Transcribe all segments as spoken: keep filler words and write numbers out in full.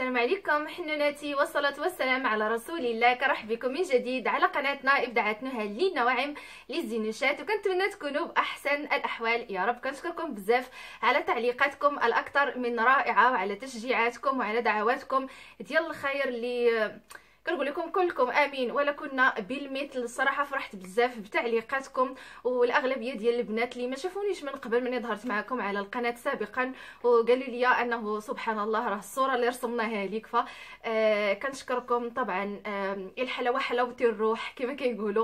السلام عليكم حنوناتي والصلاة والسلام على رسول الله. كرحب بكم من جديد على قناتنا ابداعات نهى للنواعم للزينوشات، وكنتمنى تكونوا باحسن الاحوال يا رب. كنشكركم بزاف على تعليقاتكم الاكثر من رائعه وعلى تشجيعاتكم وعلى دعواتكم ديال الخير اللي كنقول لكم كلكم امين ولا كنا بالمثل. الصراحه فرحت بزاف بتعليقاتكم، والاغلبيه ديال البنات اللي ما شافونيش من قبل من ظهرت معكم على القناه سابقا وقالوا لي انه سبحان الله راه الصوره اللي رسمناها ليك. ف آه كنشكركم طبعا. آه الحلاوه حلاوه الروح كما كيقولوا،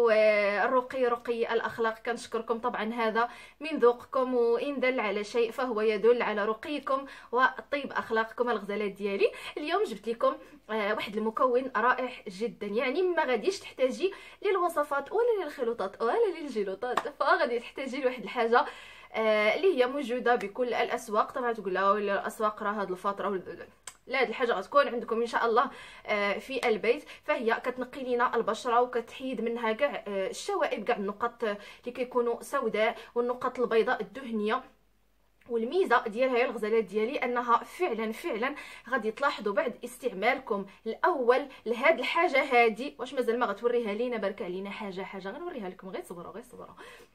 والرقي رقي الاخلاق. كنشكركم طبعا، هذا من ذوقكم، وان دل على شيء فهو يدل على رقيكم وطيب اخلاقكم. الغزالات ديالي اليوم جبت لكم آه واحد المكون رائع جدا، يعني ما غاديش تحتاجي للوصفات ولا للخلطات ولا للجلوطات، فغادي تحتاجي لواحد الحاجه آه اللي هي موجوده بكل الاسواق. طبعا تقول لها ولا الاسواق راه هاد الفتره لا، هاد الحاجه غتكون عندكم ان شاء الله آه في البيت. فهي كتنقي لنا البشره وكتحيد منها كاع آه الشوائب، كاع النقط اللي كيكونوا سوداء والنقط البيضاء الدهنيه. والميزه ديالها يا الغزالات ديالي انها فعلا فعلا غادي تلاحظوا بعد استعمالكم الاول لهاد الحاجه هادي، واش مازال ما غتوريها لينا برك علينا حاجه حاجه غنوريها لكم، غير صبروا غير صبروا.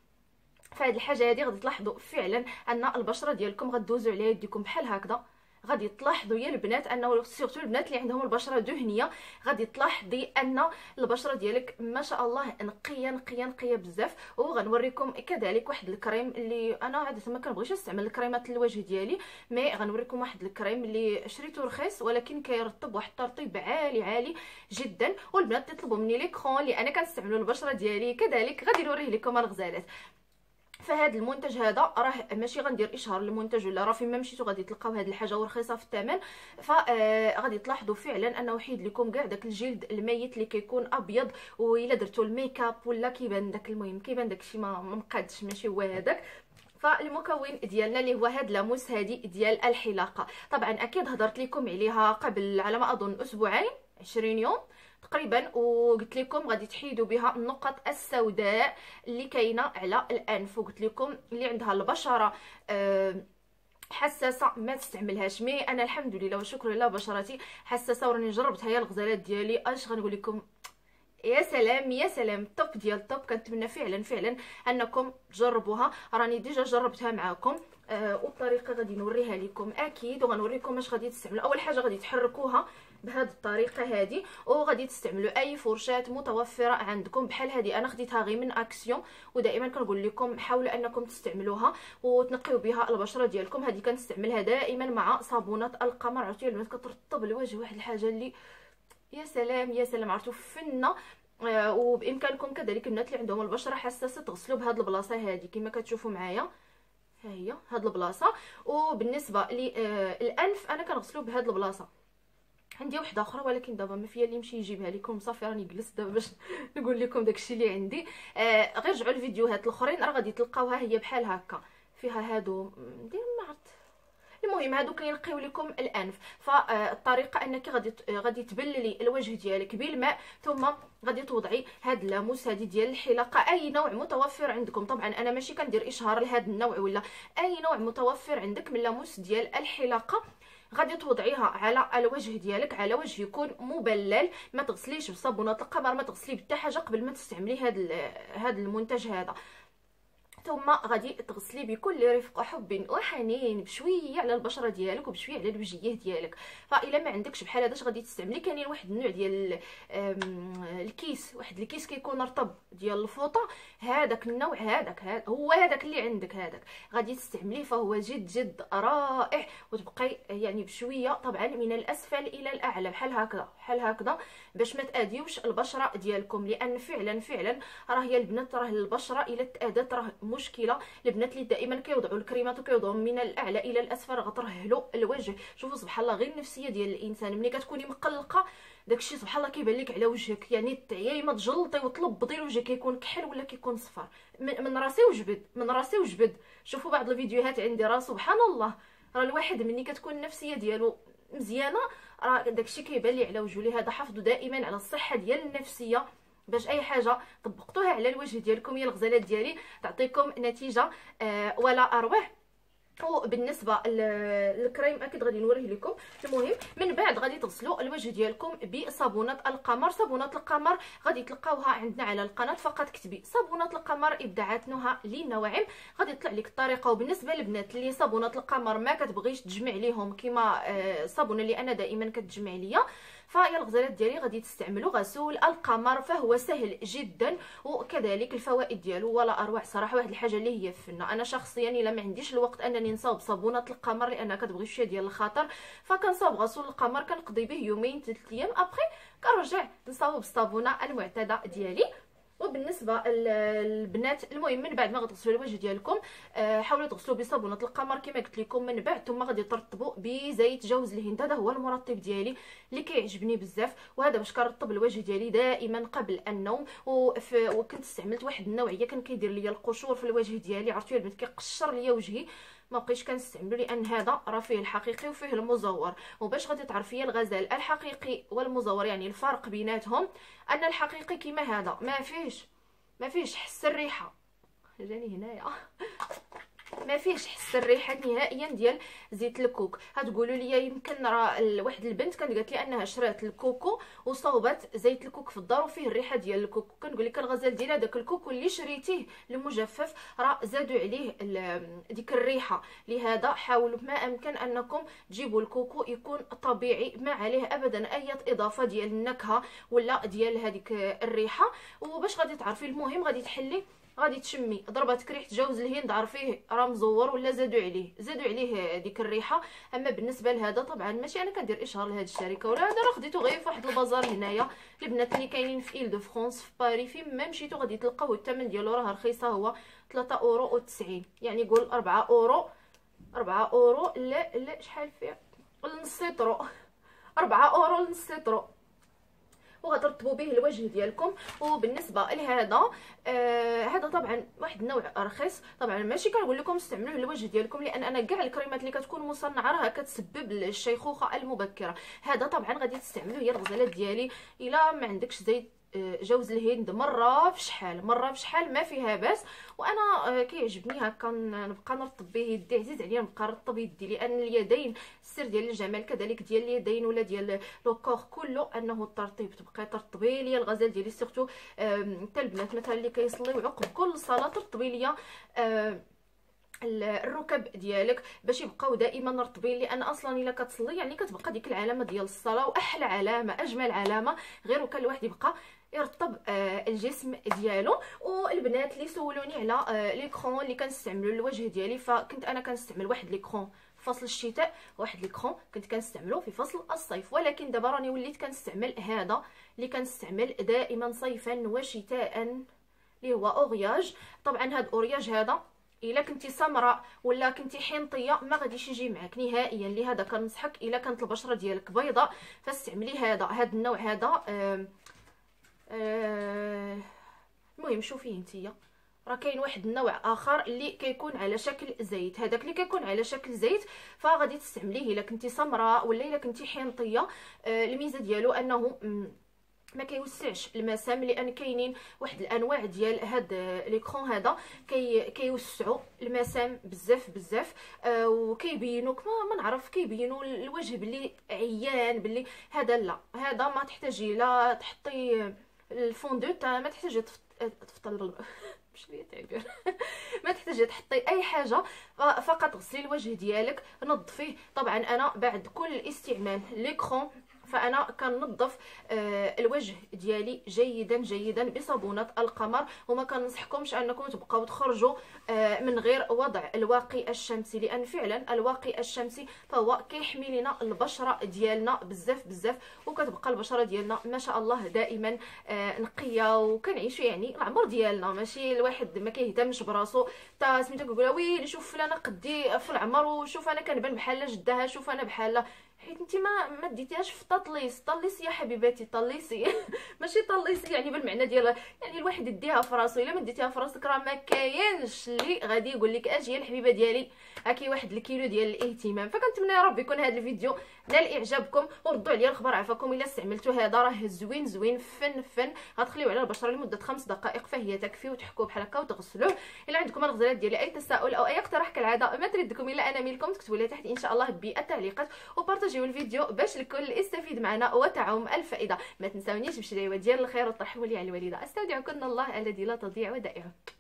فهاد الحاجه هادي غادي تلاحظوا فعلا ان البشره ديالكم غدوزوا على يديكم بحال هكذا. غادي تلاحظوا يا البنات انه سيرتو البنات اللي عندهم البشره دهنيه غادي تلاحظي ان البشره ديالك ما شاء الله نقيه نقيه نقيه بزاف. وغنوريكم كذلك واحد الكريم اللي انا عاده ما كنبغيش نستعمل الكريمات الوجه ديالي، مي غنوريكم واحد الكريم اللي شريته رخيص ولكن كيرطب واحد الترطيب عالي عالي جدا. والبنات تطلبوا مني لي كرون اللي انا كنستعملو البشره ديالي كذلك غادي نوريه لكم الغزالات. فهاد المنتج هذا راه ماشي غندير اشهار للمنتج ولا راه فيما مشيتو غادي تلقاو هاد الحاجه ورخيصه في الثمن. فغادي تلاحظوا فعلا انه حيد لكم كاع داك الجلد الميت اللي كيكون ابيض، والا درتو الميك اب ولا كيبان داك، المهم كيبان داكشي ما مقادش ماشي هو هذاك. فالمكون ديالنا اللي هو هاد لاموس هادي ديال الحلاقه، طبعا اكيد هضرت لكم عليها قبل على ما اظن اسبوعين عشرين يوم تقريبا، وقلت لكم غادي تحيدوا بها النقط السوداء اللي كاينه على الانف، وقلت لكم اللي عندها البشره أه حساسه ما تستعملهاش. مي انا الحمد لله وشكر لله بشرتي حساسه وراني جربتها يا الغزالات ديالي. اش غنقول لكم، يا سلام يا سلام، توب ديال التوب. كنتمنى فعلا فعلا انكم تجربوها، راني ديجا جربتها معكم أه والطريقه غادي نوريها لكم اكيد، وغنوريكم اش غادي تستعملوا. اول حاجه غادي تحركوها بهذه الطريقه هذه، وغادي تستعملوا اي فرشاه متوفره عندكم بحال هذه. انا خديتها غير من اكسيون، ودائما كنقول لكم حاولوا انكم تستعملوها وتنقيو بها البشره ديالكم. هذه كنستعملها دائما مع صابونات القمر. عرفتوا البنات كترطب الوجه، واحد الحاجه اللي يا سلام يا سلام، عرفتوا فنه. آه وبامكانكم كذلك البنات اللي عندهم البشره حساسه تغسلوا بهذه البلاصه هذه كما كتشوفوا معايا، ها هي هاد البلاصه. وبالنسبه للانف انا كنغسلو بهاد البلاصه. عندي وحده اخرى ولكن دابا ما فيا اللي يمشي يجيبها لكم، صافي راني جلست دابا باش نقول لكم داكشي اللي عندي. آه غير رجعوا الفيديوهات الاخرين راه غادي تلقاوها هي بحال هكا، فيها هادو ندير ما عرفت. المهم هادو كينقيو لكم الانف. فالطريقه انك غادي غادي تبللي الوجه ديالك بالماء، ثم غادي توضعي هاد اللاموس هادي ديال الحلاقه، اي نوع متوفر عندكم. طبعا انا ماشي كندير اشهار لهاد النوع، ولا اي نوع متوفر عندك من لاموس ديال الحلاقه غادي توضعيها على الوجه ديالك، على وجه يكون مبلل. ما تغسليش بصابونات القمر، ما تغسلي بحتى حاجه قبل ما تستعملي هاد هاد المنتج هذا. ثم غادي تغسلي بكل رفق وحب وحنين بشويه على البشره ديالك وبشويه على الوجهيه ديالك. فاذا ما عندكش بحال هذا اش غادي تستعملي، كاينين واحد النوع ديال الكيس، واحد الكيس كيكون رطب ديال الفوطه، هذاك النوع هذاك هذا هو هذاك اللي عندك، هذاك غادي تستعمليه فهو جد جد رائع. وتبقاي يعني بشويه طبعا من الاسفل الى الاعلى بحال هكذا بحال هكذا باش ما تاذيوش البشره ديالكم، لان فعلا فعلا راه يا البنات راه البشره الى تاذت راه مشكله. البنات اللي دائما كيوضعوا الكريمات وكيوضعوا من الاعلى الى الاسفل غترهلوا الوجه. شوفوا سبحان الله، غير النفسيه ديال الانسان ملي كتكوني مقلقه داكشي سبحان الله كيبان لك على وجهك، يعني تعياي ما تجلطي وتلبطي الوجه كيكون كحل ولا كيكون صفر. من, من راسي وجبد من راسي وجبد. شوفوا بعض الفيديوهات عندي راه سبحان الله، راه الواحد ملي كتكون النفسيه ديالو مزيانه راه داكشي كيبان لي على وجهه. لهذا حافظوا دائما على الصحه ديال النفسيه باش اي حاجه طبقتوها على الوجه ديالكم يا الغزالات ديالي تعطيكم نتيجه آه ولا اروع. وبالنسبه للكريم اكيد غادي نوريه لكم. المهم من بعد غادي تغسلوا الوجه ديالكم بصابونه القمر. صابونه القمر غادي تلقاوها عندنا على القناه، فقط كتبي صابونه القمر ابداعات نهى للنواعم غادي يطلع لك الطريقه. وبالنسبه للبنات اللي صابونه القمر ما كتبغيش تجمع ليهم كيما الصابونه اللي انا دائما كتجمع ليا، فيا الغزالات ديالي غادي تستعملوا غسول القمر، فهو سهل جدا وكذلك الفوائد ديالو ولا اروع صراحه. واحد الحاجه اللي هي فنه، انا شخصيا الا ما عنديش الوقت انني نصاوب صابونه القمر لانها كتبغي شويه ديال الخطر، فكنصاوب غسول القمر كنقضي به يومين ثلاث ايام ابخي كنرجع نصاوب الصابونه المعتاده ديالي. وبالنسبه للبنات المهم من بعد ما غتغسلوا الوجه ديالكم حاولوا تغسلوا بصابونه القمر كما قلت لكم. من بعد ثم غادي ترطبوا بزيت جوز الهند، هذا هو المرطب ديالي اللي كيعجبني بزاف، وهذا باش كنرطب الوجه ديالي دائما قبل النوم. وكنت استعملت واحد النوعيه كان كيدير ليا القشور في الوجه ديالي، عرفتوا البنات كيقشر ليا وجهي، ما بقيتش كنستعملو لان هذا راه فيه الحقيقي وفيه المزور. وباش غادي تعرفي الغزال الحقيقي والمزور يعني الفرق بيناتهم ان الحقيقي كيما هذا ما فيهش ما فيهش حس الريحه، جاني هنايا ما فيهش حس الريحه نهائيا ديال زيت الكوك. هتقولوا لي يمكن راه واحد البنت كانت قالت لي انها شرات الكوكو وصوبت زيت الكوك في الدار وفيه الريحه ديال الكوك. كنقول لك الغزال ديال هذاك الكوكو اللي شريتيه المجفف راه زادوا عليه ديك الريحه، لهذا حاولوا ما امكن انكم تجيبوا الكوكو يكون طبيعي ما عليه ابدا اي اضافه ديال النكهه ولا ديال هذيك الريحه. وباش غادي تعرفي المهم غادي تحلي غادي تشمي ضربتك ريحه جوز الهند عرفيه راه مزور ولا زادوا عليه زادوا عليه ديك الريحه. اما بالنسبه لهذا طبعا ماشي انا كندير اشهار لهذه الشركه ولا هذا، راه خديته غير في واحد البازار هنايا البنات اللي كاينين في إيل دو فرانس في باري، فين ما مشيتو غادي تلقاوه الثمن ديالو راه رخيصه، هو ثلاثة اورو وتسعين، يعني قول أربعة اورو أربعة اورو لا لا شحال فيه نص لترو أربعة اورو نص لترو وغترطبوا به الوجه ديالكم. وبالنسبه لهذا آه هذا طبعا واحد النوع رخيص، طبعا ماشي كنقول لكم استعملوه للوجه ديالكم لان انا كاع الكريمات اللي كتكون مصنعه راه كتسبب الشيخوخه المبكره. هذا طبعا غادي تستعملوه يا الغزالات ديالي الا ما عندكش زيت جوز الهند مره في شحال مره في شحال ما فيها باس. وانا كيعجبني هكا نبقى نرطب به يدي، عزيز عليا نبقى نرطب يدي لان اليدين السر ديال الجمال كذلك ديال اليدين ولا ديال لو كور كله انه الترطيب. تبقاي ترطبي ليا الغزال ديالي سيرتو حتى البنات مثلا اللي كيصليو عقب كل صلاه ترطبي ليا الركب ديالك باش يبقاو دائما رطبين، لان اصلا الا كتصلي يعني كتبقى ديك العلامه ديال الصلاه، واحلى علامه اجمل علامه غير وكان الواحد يبقى يرطب آه الجسم ديالو. والبنات اللي سولوني على آه ليكرون اللي كنستعملو للوجه ديالي، فكنت انا كنستعمل واحد ليكرون في فصل الشتاء واحد ليكرون كنت كنستعملو في فصل الصيف، ولكن دابا راني وليت كنستعمل هذا اللي كنستعمل دائما صيفا وشتاء اللي هو اورياج. طبعا هذا اورياج هذا الا كنتي سمراء ولا كنتي حنطيه ما غاديش يجي معك نهائيا، لهذا كنصحك الا كانت البشره ديالك بيضاء فاستعملي هذا هذا النوع هذا. آه آه المهم شوفيه نتيا راه كاين واحد النوع اخر اللي كيكون على شكل زيت، هذاك اللي كيكون على شكل زيت فغادي تستعمليه الا كنتي سمراء ولا الا كنتي حنطيه. آه الميزه ديالو انه ما كيوسعش المسام، لان كاينين واحد الانواع ديال هاد ليكرون هذا كي كيوسعوا المسام بزاف بزاف آه وكيبينوك ما, ما نعرف كيبينوا الوجه باللي عيان باللي هذا لا، هذا ما تحتاجي لا تحطي الفون دو تا ما تحتاجي تفطل باش ليا تعبير ما تحتاجي تحطي اي حاجه، فقط غسلي الوجه ديالك نظفيه. طبعا انا بعد كل استعمال ليكرون فانا كننظف آه الوجه ديالي جيدا جيدا بصابونه القمر، وما كنصحكمش انكم تبقاو تخرجوا آه من غير وضع الواقي الشمسي، لان فعلا الواقي الشمسي فهو كيحمي لنا البشره ديالنا بزاف بزاف، وكتبقى البشره ديالنا ما شاء الله دائما آه نقيه وكنعيشوا يعني العمر ديالنا. ماشي الواحد ما كيهتمش براسو تا سميتو كيقول ويلي شوف فلانه قدي في العمر وشوف انا كنبان بحال جدها شوف انا بحال، حيت انت ما ما ديتيهاش في طليس طليسي يا حبيباتي طليسي ماشي طليسي يعني بالمعنى ديالها، يعني الواحد يديها في راسو، الا ما ديتيها في راسك راه ما كاينش اللي غادي يقول لك اجي يا الحبيبه ديالي هاكي واحد الكيلو ديال الاهتمام. فكنتمنى يا رب يكون هذا الفيديو نال اعجابكم وردوا عليا الخبر عفاكم الا استعملتوا هذا، راه زوين زوين فن فن. غتخليوه على البشره لمده خمس دقائق فهي تكفي، وتحكوه بحال هكا وتغسلوه. الا عندكم الغزالات ديالي اي تساؤل او اي اقتراح كالعاده ما تردكم الا انا ملكم، تكتبوا لي تحت ان شاء الله بالتعليقات، وبارطاجيو الفيديو باش الكل يستفيد معنا وتعم الفائده. ما تنساونيش بشي دعوه ديال الخير وترحبوا لي على الوالده. استودعكم الله الذي لا تضيع ودائعه.